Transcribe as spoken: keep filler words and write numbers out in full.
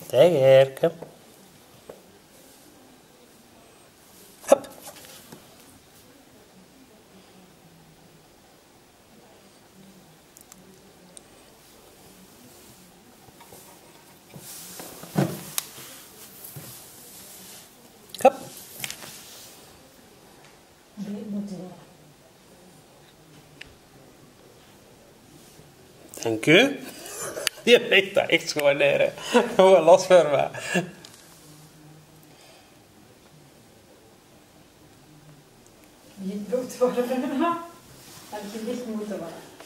Tijger, kom. Hop. Hop. Dank u. Je legt dat echt gewoon neer, hè. Gewoon los voor mij. Niet dood worden. Heb je niet moeten worden.